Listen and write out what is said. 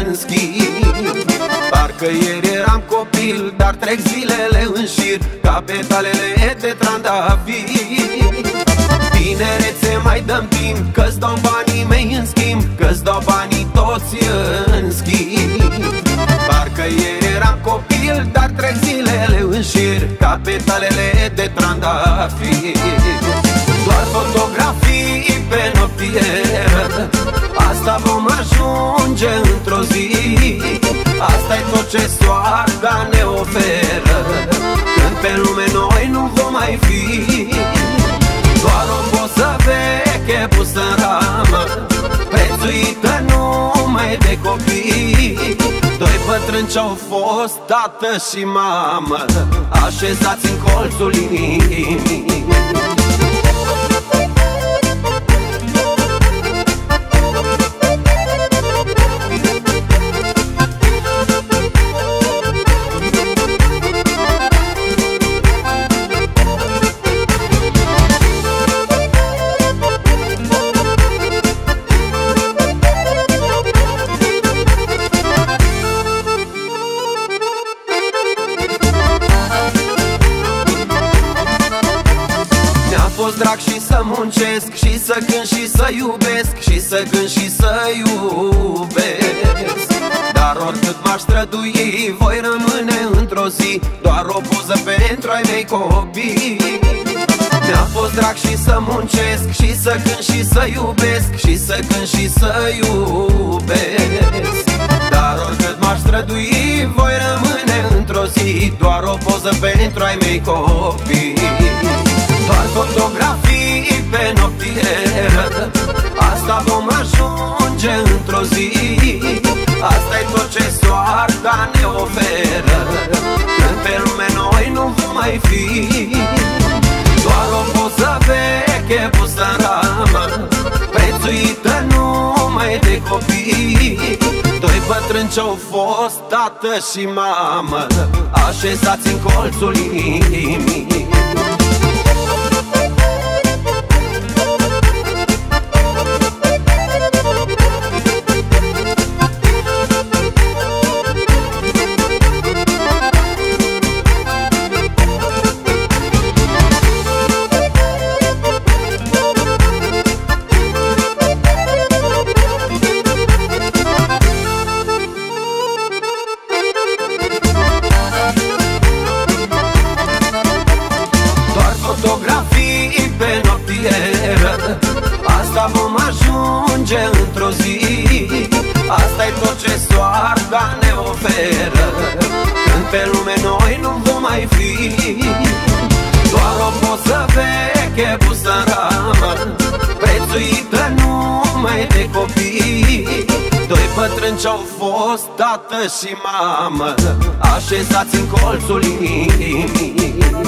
în schimb. Parcă ieri eram copil, dar trec zilele în șir ca petalele de trandafir. Tinerețe, mai dăm timp, că-ți dau banii mei în schimb, că-ți dau banii toți în schimb. Parcă ieri eram copil, dar trec zilele în șir ca petalele de trandafir. Doar fotografii pe noptieră, asta vom ajunge într-o zi. Asta-i tot ce soarta ne oferă, când pe lume noi nu vom mai fi. Doar o poză veche pusă în ramă, prețuită numai de copii. Doi bătrâni ce-au fost tată și mamă, așezați în colțul inimii. Fost drag și să muncesc, și să cânt și să iubesc, și să cânt și să iubesc. Dar oricât m-aș strădui, voi rămâne într-o zi doar o poză pentru ai mei copii. Mi-a fost drag și să muncesc, și să cânt și să iubesc, și să cânt și să iubesc. Dar oricât m-aș strădui, voi rămâne într-o zi doar o poză pentru ai mei copii. Doar fotografii pe noptieră, asta vom ajunge într-o zi. Asta-i tot ce soarta ne oferă, când pe lume noi nu vom mai fi. Doar o poză veche pusă în ramă, prețuită numai de copii. Doi bătrâni ce-au fost tată și mamă, așezați în colțul inimii. Fotografii pe noptieră, asta vom ajunge într-o zi. Asta-i tot ce soarta ne oferă, când pe lume noi nu vom mai fi. Doar o poză veche pusă în ramă, prețuită numai de copii. Doi bătrâni ce-au fost tată și mamă, așezați în colțul inimii.